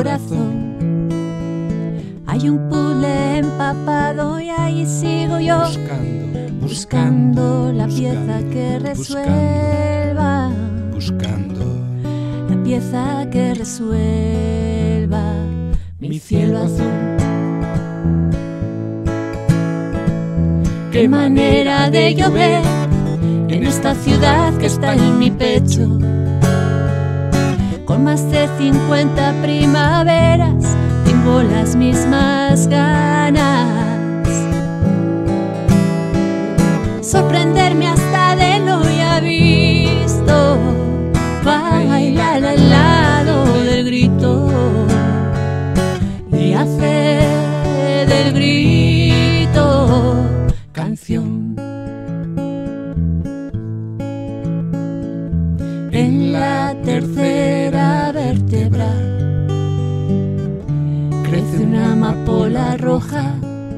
corazón. Hay un puzzle empapado y ahí sigo yo, buscando la pieza que resuelva, la pieza que resuelva mi cielo azul. Qué manera de llover en esta ciudad que está en mi pecho, con más de 50 primaveras tengo las mismas ganas. Sorprenderme hasta de lo ya visto, bailar al lado del grito y hacer del grito canción. En la tercera vértebra crece una amapola roja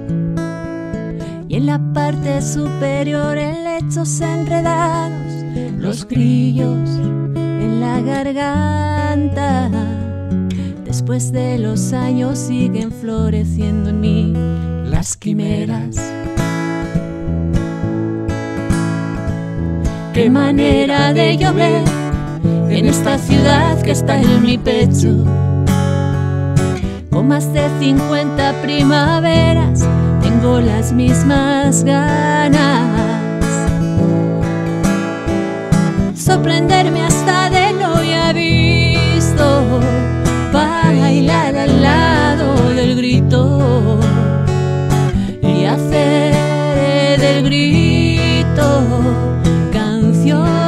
y en la parte superior en lechos enredados los grillos en la garganta. Después de los años siguen floreciendo en mí las quimeras. Qué manera de llover en esta ciudad que está en mi pecho, con más de 50 primaveras tengo las mismas ganas. Sorprenderme hasta de lo ya visto, bailar al lado del grito y hacer del grito canción.